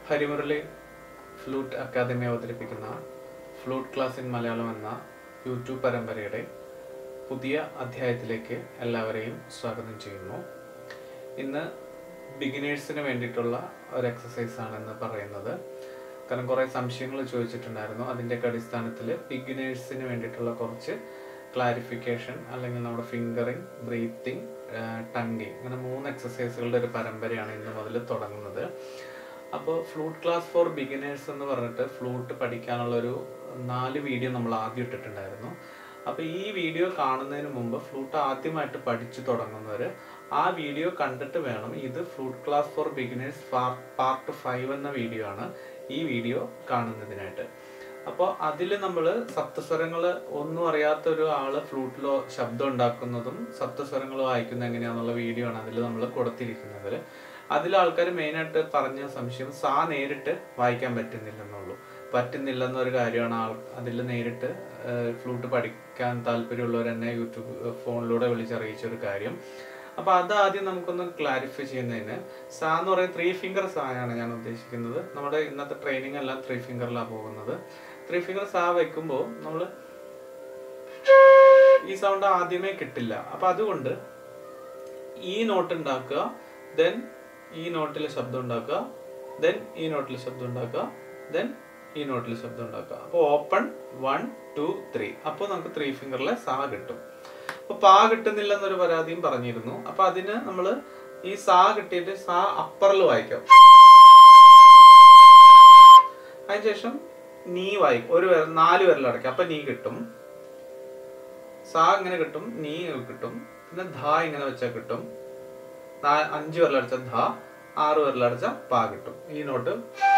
Harimurali flute academy അവതരിപ്പിക്കുന്ന flute class in Malayalam എന്ന YouTube പരമ്പരയുടെ പുതിയ അധ്യായത്തിലേക്ക് എല്ലാവരെയും സ്വാഗതം ചെയ്യുന്നു. ഇന്ന് ബിഗിനേഴ്സിന് വേണ്ടിയിട്ടുള്ള ഒരു എക്സസൈസ് ആണെന്ന് പറയുന്നത്. കാരണം കുറേ സംശയങ്ങൾ ചോദിച്ചിട്ടുണ്ടായിരുന്നു. അതിൻ്റെയൊക്കെ അടിസ്ഥാനത്തിൽ ബിഗിനേഴ്സിന് വേണ്ടിയിട്ടുള്ള കുറച്ച് ക്ലാരിഫിക്കേഷൻ അല്ലെങ്കിൽ നമ്മുടെ ഫിംഗറിങ്, ബ്രീത്തിങ്, ടങ്കിങ്, അങ്ങനെ 3 എക്സസൈസുകളുടെ ഒരു പരമ്പരയാണ് ഇന്ന് മുതൽ തുടങ്ങുന്നത്. അപ്പോൾ ഫ്ലൂട്ട് ക്ലാസ് ഫോർ ബിഗിനേഴ്സ് എന്ന് പറഞ്ഞിട്ട് ഫ്ലൂട്ട് പഠിക്കാനുള്ളൊരു 4 വീഡിയോ നമ്മൾ ആദ്യം ഇട്ടിട്ടുണ്ടായിരുന്നു. അപ്പോൾ ഈ വീഡിയോ കാണുന്നതിന് മുമ്പ് ഫ്ലൂട്ട് ആദ്യമായിട്ട് പഠിച്ചു തുടങ്ങുന്നവർ ആ വീഡിയോ കണ്ടിട്ട് വേണം. ഇത് flute class for beginners part 5 എന്ന വീഡിയോ ആണ് ഈ വീഡിയോ കാണുന്നതിനായിട്ട്. അപ്പോൾ അതിൽ നമ്മൾ സപ്തസ്വരങ്ങൾ ഒന്നും അറിയാത്ത ഒരു ആള് ഫ്ലൂട്ടിലോ ശബ്ദം ഉണ്ടാക്കുന്നതും സപ്തസ്വരങ്ങൾ വായിക്കുന്നത് എങ്ങനെയാണെന്നുള്ള വീഡിയോ ആണ് അതിൽ നമ്മൾ കൊടുത്തിരിക്കുന്നത്. അതിൽ ആൾക്കാർ മെയിനായിട്ട് പറഞ്ഞ സംശയം സാ നേരിട്ട് വായിക്കാൻ പറ്റുന്നില്ലെന്നൊരു കാര്യമാണ് അതിൽ നേരിട്ട് ഫ്ലൂട്ട് പഠിക്കാൻ താല്പര്യമുള്ളവർ തന്നെ യൂട്യൂബ് ഫോണിലൂടെ വിളിച്ചറിയിച്ചൊരു കാര്യം. അപ്പോൾ അതാദ്യം നമുക്കൊന്ന് ക്ലാരിഫൈ ചെയ്യുന്നതിന്, സാ എന്ന് പറയുന്നത് 3 ഫിംഗർ സായാണ് ഞാൻ ഉദ്ദേശിക്കുന്നത്. നമ്മുടെ ഇന്നത്തെ ട്രെയിനിങ് എല്ലാം 3 ഫിംഗറിലാണ് പോകുന്നത്. 3 ഫിംഗർ സാ വയ്ക്കുമ്പോൾ നമ്മൾ ഈ സൗണ്ട് ആദ്യമേ കിട്ടില്ല. അപ്പം അതുകൊണ്ട് ഈ നോട്ട് ഉണ്ടാക്കുക, ദെൻ ഈ നോട്ടിൽ ശബ്ദം ഉണ്ടാക്കുക, ദെൻ ഈ നോട്ടിൽ ശബ്ദം ഉണ്ടാക്കുക, ദെൻ ഈ നോട്ടിൽ ശബ്ദം ഉണ്ടാക്കുക. അപ്പോൾ ഓപ്പൺ 1 2 3. അപ്പോൾ നമുക്ക് 3 ഫിംഗറിലെ സാ കിട്ടും. അപ്പോൾ പാ കിട്ടുന്നില്ല എന്നൊരു പരാതിയും പറഞ്ഞിരുന്നു. അപ്പൊ അതിന് നമ്മൾ ഈ സാ കിട്ടിയിട്ട് സാ അപ്പറിൽ വായിക്കാം. അതിനുശേഷം നീ വായിക്കും. 4 വിരൽ അടയ്ക്കാം. അപ്പൊ നീ കിട്ടും. സാ ഇങ്ങനെ കിട്ടും, നീ കിട്ടും. പിന്നെ ധ ഇങ്ങനെ വെച്ചാൽ കിട്ടും. 5 വിരലടച്ച ധ, 6 വിരലടച്ച പാ കിട്ടും. ഈ നോട്ട്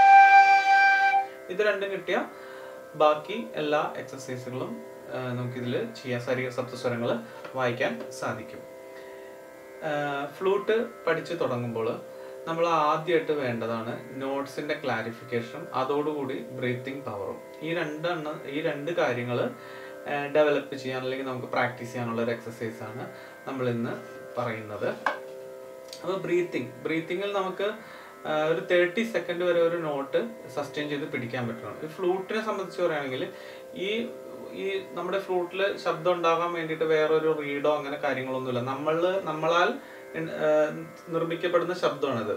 ഇത് രണ്ടും കിട്ടിയ ബാക്കി എല്ലാ എക്സസൈസുകളും നമുക്കിതിൽ ചെയ്യാൻ, സപ്തസ്വരങ്ങൾ വായിക്കാൻ സാധിക്കും. ഫ്ലൂട്ട് പഠിച്ചു തുടങ്ങുമ്പോൾ നമ്മൾ ആദ്യമായിട്ട് വേണ്ടതാണ് നോട്ട്സിന്റെ ക്ലാരിഫിക്കേഷനും അതോടുകൂടി ബ്രീത്തിങ് പവറും. ഈ രണ്ട് കാര്യങ്ങൾ ഡെവലപ്പ് ചെയ്യാൻ അല്ലെങ്കിൽ നമുക്ക് പ്രാക്ടീസ് ചെയ്യാനുള്ള ഒരു എക്സസൈസ് ആണ് നമ്മൾ ഇന്ന് പറയുന്നത്. അപ്പോൾ ബ്രീത്തിങ്ങിൽ നമുക്ക് ഒരു 30 സെക്കൻഡ് വരെ ഒരു നോട്ട് സസ്റ്റെയിൻ ചെയ്ത് പിടിക്കാൻ പറ്റണം. ഈ ഫ്ലൂട്ടിനെ സംബന്ധിച്ച് പറയുകയാണെങ്കിൽ ഈ നമ്മുടെ ഫ്ലൂട്ടിൽ ശബ്ദം ഉണ്ടാകാൻ വേണ്ടിയിട്ട് വേറൊരു റീഡോ അങ്ങനെ കാര്യങ്ങളൊന്നുമില്ല. നമ്മളാൽ നിർമ്മിക്കപ്പെടുന്ന ശബ്ദമാണിത്.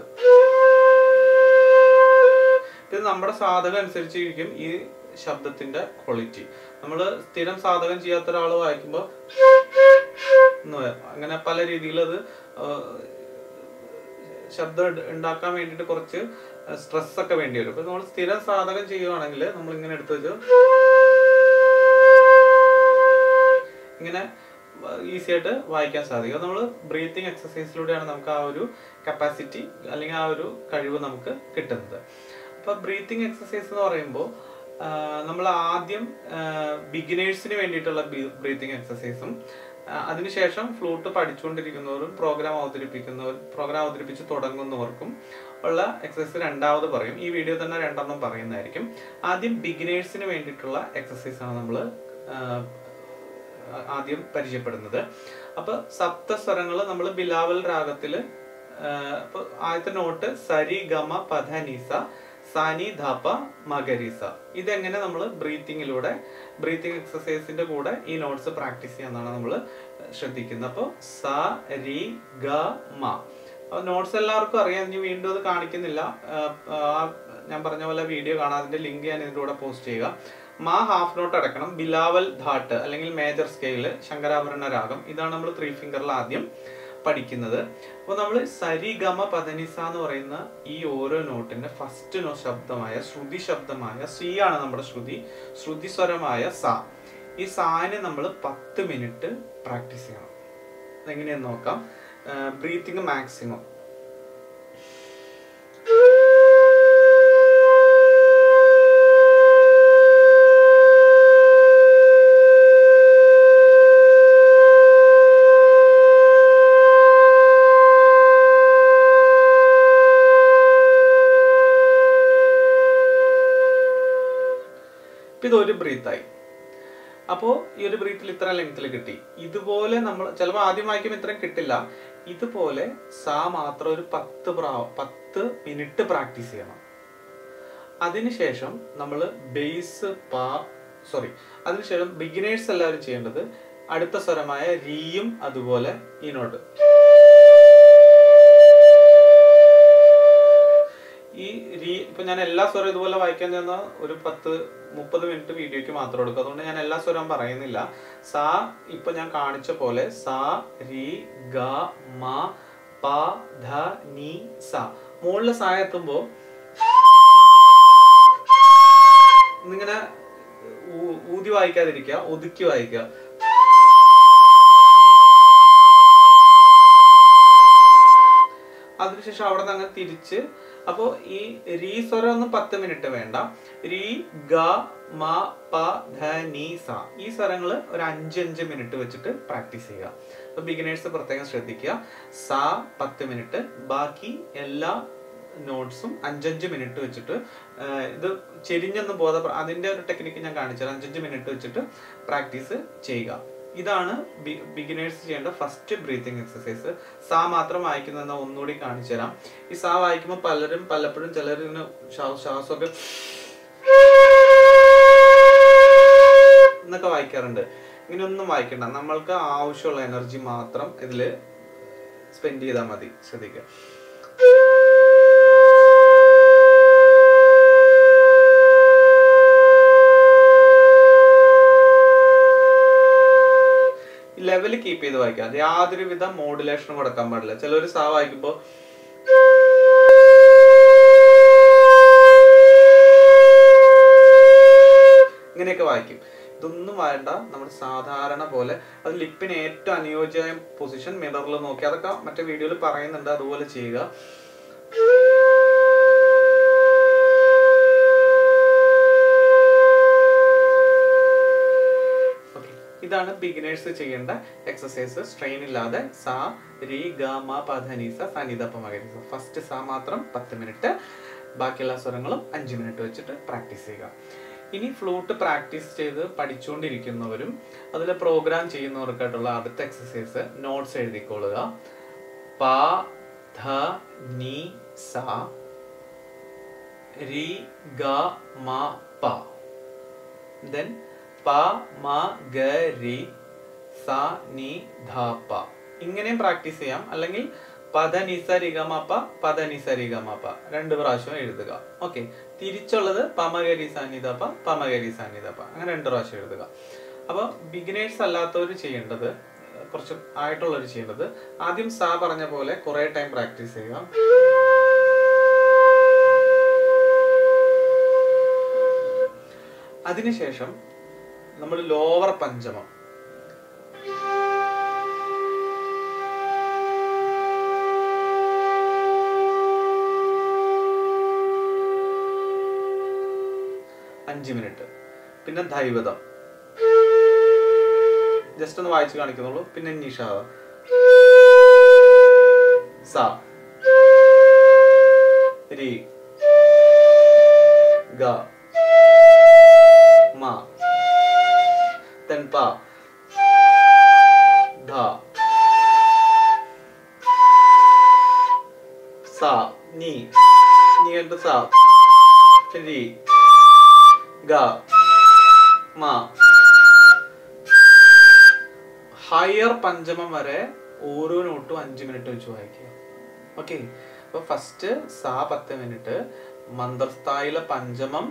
ഇത് നമ്മുടെ സാധകം അനുസരിച്ചിരിക്കും ഈ ശബ്ദത്തിന്റെ ക്വാളിറ്റി. നമ്മൾ സ്ഥിരം സാധകം ചെയ്യാത്ത ഒരാൾ വായിക്കുമ്പോൾ അങ്ങനെ പല രീതിയിൽ അത് ശബ്ദം ഉണ്ടാക്കാൻ വേണ്ടിയിട്ട് കുറച്ച് സ്ട്രെസ് ഒക്കെ വേണ്ടി വരും. ഇപ്പൊ നമ്മൾ സ്ഥിരം സാധകം ചെയ്യുവാണെങ്കിൽ നമ്മൾ ഇങ്ങനെ എടുത്തു വെച്ച് ഇങ്ങനെ ഈസി ആയിട്ട് വായിക്കാൻ സാധിക്കും. നമ്മൾ ബ്രീത്തിങ് എക്സസൈസിലൂടെയാണ് നമുക്ക് ആ ഒരു കപ്പാസിറ്റി അല്ലെങ്കിൽ ആ ഒരു കഴിവ് നമുക്ക് കിട്ടുന്നത്. അപ്പൊ ബ്രീത്തിങ് എക്സസൈസ് എന്ന് പറയുമ്പോൾ നമ്മൾ ആദ്യം ബിഗിനേഴ്സിന് വേണ്ടിയിട്ടുള്ള ബ്രീത്തിങ് എക്സസൈസും അതിനുശേഷം ഫ്ലൂട്ട് പഠിച്ചുകൊണ്ടിരിക്കുന്നവരും പ്രോഗ്രാം അവതരിപ്പിച്ച് തുടങ്ങുന്നവർക്കും ഉള്ള എക്സസൈസ് രണ്ടാമത് പറയും. ഈ വീഡിയോ തന്നെ 2 പറയുന്നതായിരിക്കും. ആദ്യം ബിഗിനേഴ്സിന് വേണ്ടിയിട്ടുള്ള എക്സസൈസ് ആണ് നമ്മൾ ആദ്യം പരിചയപ്പെടുന്നത്. അപ്പൊ സപ്തസ്വരങ്ങൾ നമ്മൾ ബിലാവൽ രാഗത്തില് ആദ്യത്തെ നോട്ട് സരി ഗമ പധ നിസ സാനി ധാപ മഗരിസ. ഇതെങ്ങനെ നമ്മൾ ബ്രീത്തിങ് എക്സസൈസിന്റെ കൂടെ ഈ നോട്ട്സ് പ്രാക്ടീസ് ചെയ്യാന്നാണ് നമ്മൾ ശ്രദ്ധിക്കുന്നത്. അപ്പോൾ സ രി ഗ മ നോട്ട്സ് എല്ലാവർക്കും അറിയാം. ഇനി വീണ്ടും അത് കാണിക്കുന്നില്ല. ഞാൻ പറഞ്ഞ പോലെ വീഡിയോ കാണാം. അതിന്റെ ലിങ്ക് ഞാൻ ഇതിന്റെ കൂടെ പോസ്റ്റ് ചെയ്യുക. മാ ഹാഫ് നോട്ട് അടക്കണം. ബിലാവൽ ധാട്ട് അല്ലെങ്കിൽ മേജർ സ്കെയില്, ശങ്കരാഭരണ രാഗം. ഇതാണ് നമ്മൾ 3 ഫിംഗറിൽ ആദ്യം പഠിക്കുന്നത്. അപ്പോൾ നമ്മൾ സരി ഗമ പദനിസ എന്ന് പറയുന്ന ഈ ഓരോ നോട്ടിന്റെ ഫസ്റ്റ് ശബ്ദമായ ശ്രുതി ശബ്ദമായ സി ആണ് നമ്മുടെ ശ്രുതി സ്വരമായ സ. ഈ സാനെ നമ്മൾ 10 മിനിറ്റ് പ്രാക്ടീസ് ചെയ്യണം. എങ്ങനെയാന്ന് നോക്കാം. Breathing maximum. ഇതൊരു ബ്രീത്തായി. അപ്പോൾ ഈ ഒരു ബ്രീത്തിൽ ഇത്ര ലെങ്ത്തിൽ കിട്ടി. ഇതുപോലെ നമ്മൾ ചിലപ്പോൾ ആദ്യം വായിക്കുമ്പോൾ ഇത്രയും കിട്ടില്ല. ഇതുപോലെ സാ മാത്രം ഒരു 10 മിനിറ്റ് പ്രാക്ടീസ് ചെയ്യണം. അതിനുശേഷം നമ്മൾ അതിനുശേഷം ബിഗിനേഴ്സ് എല്ലാവരും ചെയ്യേണ്ടത് അടുത്ത സ്വരമായ രീയും അതുപോലെ ഈ നോട്ട്. ഈ രീ ഇപ്പൊ ഞാൻ എല്ലാ സ്വരം ഇതുപോലെ വായിക്കാൻ ചെന്ന ഒരു 10-30 മിനിറ്റ് വീഡിയോക്ക് മാത്രം എടുക്കും. അതുകൊണ്ട് ഞാൻ എല്ലാ സ്വരം പറയുന്നില്ല. സാ ഇപ്പൊ ഞാൻ കാണിച്ച പോലെ സാ രീ ഗ മ പ ധ നി സ. മുകളിലെ സാ എത്തുമ്പോ ഇങ്ങനെ ഊതി വായിക്കാതിരിക്കുക, ഒതുക്കി വായിക്കുക. അതിനുശേഷം അവിടെ നിന്ന് അങ്ങനെ തിരിച്ച്. അപ്പോൾ ഈ രീ സ്വരം ഒന്നും 10 മിനിറ്റ് വേണ്ട. രീ ഗ മ പ ധ നി സ ഈ സ്വരങ്ങൾ ഒരു 5 മിനിറ്റ് വെച്ചിട്ട് പ്രാക്ടീസ് ചെയ്യുക. അപ്പൊ ബിഗിനേഴ്സ് പ്രത്യേകം ശ്രദ്ധിക്കുക. സ 10 മിനിറ്റ്, ബാക്കി എല്ലാ നോട്ട്സും 5 മിനിറ്റ് വെച്ചിട്ട്. ഇത് ചെരിഞ്ഞൊന്നും അതിന്റെ ഒരു ടെക്നിക്ക് ഞാൻ കാണിച്ചത്. 5 മിനിറ്റ് വെച്ചിട്ട് പ്രാക്ടീസ് ചെയ്യുക. ഇതാണ് ബിഗിനേഴ്സ് ചെയ്യേണ്ട ഫസ്റ്റ് ബ്രീത്തിങ് എക്സസൈസ്. സാ മാത്രം വായിക്കുന്നതെന്ന് ഒന്നുകൂടി കാണിച്ചു തരാം. ഈ സാ വായിക്കുമ്പോൾ പലപ്പോഴും ചിലർ ഇങ്ങനെ ശ്വാസമൊക്കെ എന്നൊക്കെ വായിക്കാറുണ്ട്. ഇങ്ങനെയൊന്നും വായിക്കണ്ട. നമ്മൾക്ക് ആവശ്യമുള്ള എനർജി മാത്രം ഇതിൽ സ്പെൻഡ് ചെയ്താൽ മതി. ശ്രദ്ധിക്കുക. ലെവല് കീപ്പ് ചെയ്ത് വായിക്കാം. യാതൊരുവിധ മോഡുലേഷനും കൊടുക്കാൻ പാടില്ല. ചിലർ സാ വായിക്കുമ്പോ ഇങ്ങനെയൊക്കെ വായിക്കും. ഇതൊന്നും വേണ്ട. നമ്മൾ സാധാരണ പോലെ അത് ലിപ്പിന് ഏറ്റവും അനുയോജ്യമായ പൊസിഷൻ മിററിൽ നോക്കി, അതൊക്കെ മറ്റേ വീഡിയോയിൽ പറയുന്നുണ്ട്, അതുപോലെ ചെയ്യുക. ഇതാണ് ബിഗിനേഴ്സ് ചെയ്യേണ്ട എക്സസൈസ്. സ്ട്രെയിൻ ഇല്ലാതെ സാ രീ ഗ മ പ ധ നി സ സ നി ധ പ മ ഗ രി സ. ഫസ്റ്റ് സാ മാത്രം 10 മിനിറ്റ്, ബാക്കിയുള്ള സ്വരങ്ങളും 5 മിനിറ്റ് വെച്ചിട്ട് പ്രാക്ടീസ് ചെയ്യുക. ഇനി ഫ്ലൂട്ട് പ്രാക്ടീസ് ചെയ്ത് പഠിച്ചുകൊണ്ടിരിക്കുന്നവരും അതിൽ പ്രോഗ്രാം ചെയ്യുന്നവർക്കായിട്ടുള്ള അടുത്ത എക്സസൈസ് നോട്ട്സ് എഴുതിക്കൊള്ളുക. പ ധ നി സ രി ഗ മ പ, then പ മ ഗ രി സ നി ധ പ. ഇങ്ങനെയും പ്രാക്ടീസ് ചെയ്യാം. അല്ലെങ്കിൽ പദ നി സ രി ഗ മ പ പദ നി സ രി ഗ മ പ 2 പ്രാവശ്യം എഴുതുക. ഓക്കെ. തിരിച്ചുള്ളത് പമ ഗ രി സ നി ധ പ പമ ഗ രി സ നി ധ പ, അങ്ങനെ 2 പ്രാവശ്യം എഴുതുക. അപ്പോൾ ബിഗിനേഴ്സ് അല്ലാത്തവർ ചെയ്യേണ്ടത്, കുറച്ച് ആയിട്ടുള്ളവർ ചെയ്യേണ്ടത്, ആദ്യം സാ പറഞ്ഞ പോലെ കുറെ ടൈം പ്രാക്ടീസ് ചെയ്യുക. അതിനുശേഷം നമ്മൾ ലോവർ പഞ്ചമം, അഞ്ച് മിനിറ്റ്. പിന്നെ ധൈവതം ജസ്റ്റ് ഒന്ന് വായിച്ചു കാണിക്കുന്നുള്ളൂ. പിന്നെ നിഷാദം, സ രി ഗ മ, then pa dha sa ni and sa ri ga ma. Higher പഞ്ചമം വരെ ഓരോ നോട്ടും 5 മിനിറ്റ് വെച്ച് വായിക്കുക. ഓക്കെ. അപ്പൊ ഫസ്റ്റ് സാ 10 മിനിറ്റ്, മന്ത്രസ്ഥായിലെ പഞ്ചമം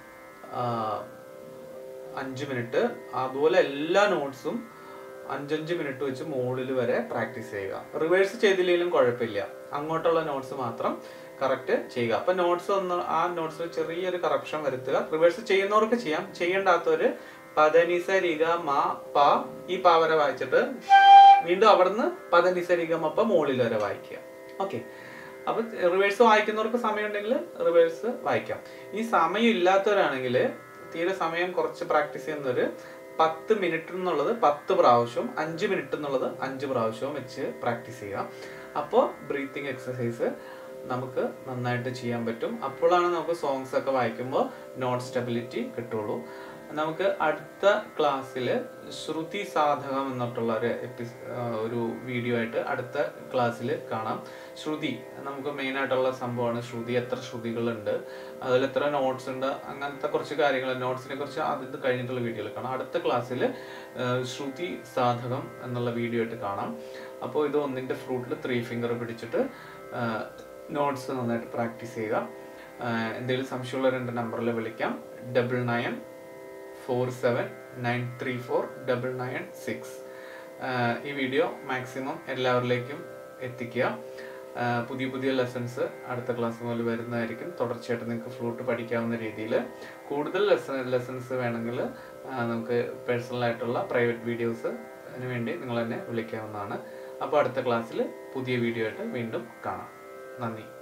5 മിനിറ്റ്, അതുപോലെ എല്ലാ നോട്ട്സും 5 മിനിറ്റ് വെച്ച് മുകളിൽ വരെ പ്രാക്ടീസ് ചെയ്യുക. റിവേഴ്സ് ചെയ്തില്ലെങ്കിലും കുഴപ്പമില്ല, അങ്ങോട്ടുള്ള നോട്ട്സ് മാത്രം കറക്റ്റ് ചെയ്യുക. അപ്പൊ നോട്ട്സ് ഒന്ന് ആ നോട്ട്സിൽ ചെറിയൊരു കറപ്ഷൻ വരുത്തുക. റിവേഴ്സ് ചെയ്യുന്നവർക്ക് ചെയ്യാം, ചെയ്യേണ്ടാത്തവര് പദനിസ രിഗ മ പ ഈ പ വരെ വായിച്ചിട്ട് വീണ്ടും അവിടുന്ന് പദനിസ രിഗ മ പ മുകളിൽ വരെ വായിക്കുക. ഓക്കെ. അപ്പൊ റിവേഴ്സ് വായിക്കുന്നവർക്ക് സമയം ഉണ്ടെങ്കിൽ റിവേഴ്സ് വായിക്കാം. ഈ സമയം ഇല്ലാത്തവരാണെങ്കിൽ തീരെ സമയം കുറച്ച് പ്രാക്ടീസ് ചെയ്യുന്നവര് 10 മിനിറ്റ് എന്നുള്ളത് 10 പ്രാവശ്യവും 5 മിനിറ്റ് എന്നുള്ളത് 5 പ്രാവശ്യവും വെച്ച് പ്രാക്ടീസ് ചെയ്യുക. അപ്പോൾ ബ്രീത്തിങ് എക്സസൈസ് നമുക്ക് നന്നായിട്ട് ചെയ്യാൻ പറ്റും. അപ്പോഴാണ് നമുക്ക് സോങ്സ് ഒക്കെ വായിക്കുമ്പോൾ നോട്ട് സ്റ്റെബിലിറ്റി കിട്ടുള്ളൂ. നമുക്ക് അടുത്ത ക്ലാസ്സിൽ ശ്രുതി സാധകം എന്നിട്ടുള്ള ഒരു വീഡിയോ ആയിട്ട് അടുത്ത ക്ലാസ്സിൽ കാണാം. ശ്രുതി നമുക്ക് മെയിനായിട്ടുള്ള സംഭവമാണ് ശ്രുതി. എത്ര ശ്രുതികളുണ്ട്, അതിൽ എത്ര നോട്ട്സ് ഉണ്ട്, അങ്ങനത്തെ കുറച്ച് കാര്യങ്ങൾ, നോട്ട്സിനെ കുറിച്ച് ആദ്യത്തെ കഴിഞ്ഞിട്ടുള്ള വീഡിയോയിൽ കാണാം. അടുത്ത ക്ലാസ്സിൽ ശ്രുതി സാധകം എന്നുള്ള വീഡിയോ ആയിട്ട് കാണാം. അപ്പോൾ ഇത് ഒന്നിൻ്റെ ഫ്ലൂട്ടിൽ 3 ഫിംഗർ പിടിച്ചിട്ട് നോട്ട്സ് നന്നായിട്ട് പ്രാക്ടീസ് ചെയ്യുക. എന്തെങ്കിലും സംശയമുള്ള 2 നമ്പറിൽ വിളിക്കാം. 9947934996. ഈ വീഡിയോ മാക്സിമം എല്ലാവരിലേക്കും എത്തിക്കുക. പുതിയ പുതിയ ലെസൺസ് അടുത്ത ക്ലാസ് മുതൽ വരുന്നതായിരിക്കും. തുടർച്ചയായിട്ട് നിങ്ങൾക്ക് ഫ്ലൂട്ട് പഠിക്കാവുന്ന രീതിയിൽ കൂടുതൽ ലെസൺസ് വേണമെങ്കിൽ നമുക്ക് പേഴ്സണലായിട്ടുള്ള പ്രൈവറ്റ് വീഡിയോസിന് വേണ്ടി നിങ്ങൾ എന്നെ വിളിക്കാവുന്നതാണ്. അപ്പോൾ അടുത്ത ക്ലാസ്സിൽ പുതിയ വീഡിയോ ആയിട്ട് വീണ്ടും കാണാം. നന്ദി.